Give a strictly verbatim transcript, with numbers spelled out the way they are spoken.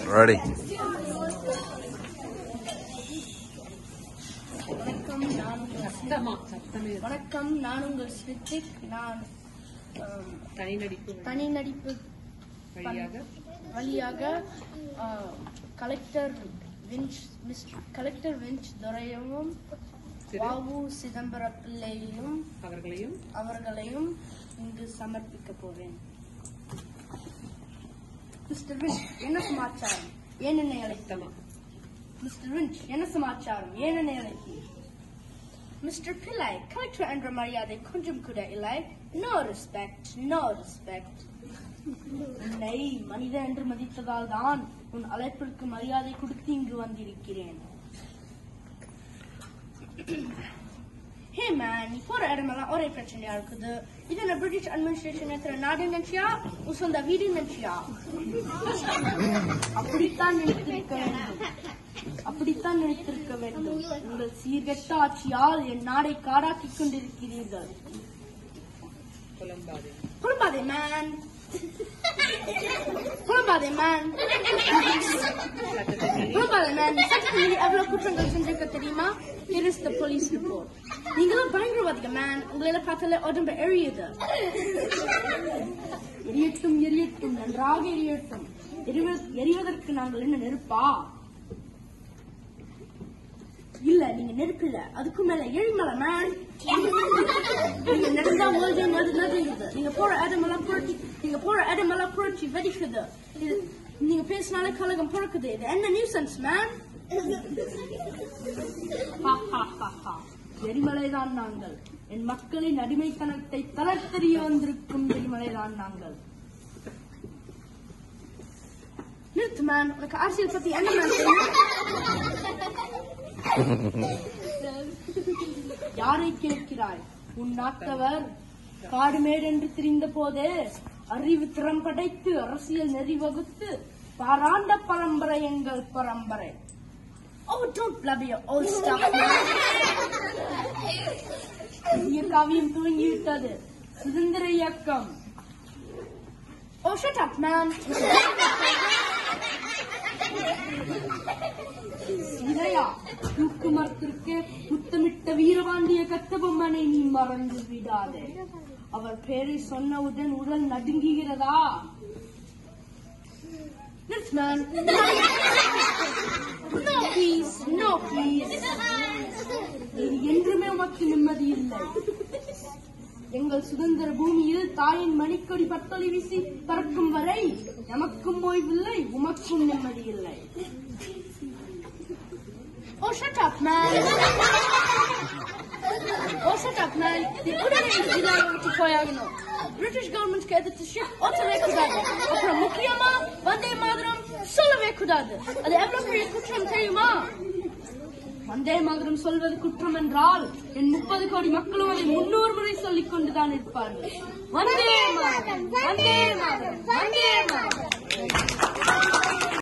Ready. வணக்கம் வணக்கம் நான் உங்கள் ஸ்ரித்திக். நான் தனி நடிப்பு தனி நடிப்பு வழியாக collector Winch mister collector Winch துரையவும் வாவு சிதம்பர பிள்ளையும் அவர்களையும் அவர்களையும் இங்கு சமர்ப்பிக்க போவேன். மிஸ்டர் விஞ்ச் என்ன சமாச்சாரம், ஏன் என்னை அழைத்தமா? மிஸ்டர் விஞ்ச் என்ன சமாச்சாரம், ஏன் என்னை அழைத்தீர்? மிஸ்டர் பிள்ளை, கலெக்டர் என்ற மரியாதை கொஞ்சம் கூட இல்லை. No respect, no respect. உன்னை மனிதன் என்று மதித்ததால் தான் உன் அழைப்பிற்கு மரியாதை கொடுத்து இங்கு வந்திருக்கிறேன். ஹே மேன், நீ போற இடமெல்லாம் ஒரே பிரச்சனையா இருக்குது. இது என்ன பிரிட்டிஷ் அட்மினிஸ்ட்ரேஷன் இருக்கிற நாடு நினைச்சியா, உன் சொந்த வீடு நினைச்சியா? அப்படித்தான் நினைத்திருக்க வேண்டும், அப்படித்தான் நினைத்திருக்க வேண்டும். உங்கள் சீர்கெட்ட ஆட்சியால் என் நாடை காடாக்கிக் கொண்டிருக்கிறீர்கள். புலம்பாதே மேன், புலம்பாதே மேன், புலம்பாதே மேன். சட்டத்தில் எவ்வளவு குற்றங்கள் செஞ்சிருக்க தெரியுமா? Here is the police report. நீங்களும் பயங்கரவாதிக மேன். உங்களை பார்த்தாலே உடம்பு எரியுது. எரியட்டும் எரியட்டும், நன்றாக எரியட்டும். எரிவதற்கு நாங்கள் என்ன நெருப்பா? இல்ல, நீங்க நெருப்பு இல்ல, அதுக்கு மேல எரிமலை மேன். நீங்க நடந்தா மோதி நடுங்குது. நீங்க போற இடமெல்லாம் புரட்சி, நீங்க போற இடமெல்லாம் புரட்சி வெடிக்குது. நீங்க பேசினாலே கலகம் பிறக்குது. இது என்ன நியூசன்ஸ் மேன்? எரிமலைதான் நாங்கள். என் மக்களின் அடிமைத்தனத்தை தளர்த்தெறிய வந்திருக்கும் எரிமலைதான் நாங்கள். நிறுத்து மேன், உனக்கு அரசியல் பத்தி என்ன மேன் தெரியும்? யாரை கேட்கிறாய்? உன் நாட்டவர் காடுமேடு என்று தெரிந்த போதே அறிவு திறம் படைத்து அரசியல் நெறி வகுத்து பாராண்ட பரம்பரை எங்கள் பரம்பரை. Oh, don't blubber your old stuff, man. புதிய காவியம் துவங்கிவிட்டது, சுதந்திர இயக்கம். Oh, shut up, man. சீதையா, தூக்கு மரத்திற்கு முத்தமிட்ட வீரபாண்டிய கட்டபொம்மனை நீ மறந்து விடாதே. அவர் பேரை சொன்னவுடன் உடல் நடுங்குகிறதா? Yes, man. No, please. No, please. இது என்றுமே உமக்கு நிம்மதி இல்லை. எங்கள் சுதந்திர பூமியில் தாயின் மணிக்கொடி பட்டொலி வீசி பறக்கும் வரை நமக்கும் ஓய்வில்லை, உமக்கும் நிம்மதி இல்லை. Oh, shut up, man. Oh, shut up, man. போயாகணும். பிரிட்டிஷ் கவர்மெண்ட் எதிர்த்து ஷிப் ஓட்டவே கூடாது. அப்புறம் முக்கியமா வந்தே மாதரம் சொல்லவே கூடாது. அது எவ்வளவு பெரிய குற்றம் தெரியுமா? வந்தே மாதரம் சொல்வது குற்றம் என்றால் என் முப்பது கோடி மக்களும் அதை முன்னூறு முறை சொல்லிக் கொண்டுதான் இருப்பார்கள். வந்தே மாதரம், வந்தே மாதரம், வந்தே மாதரம்.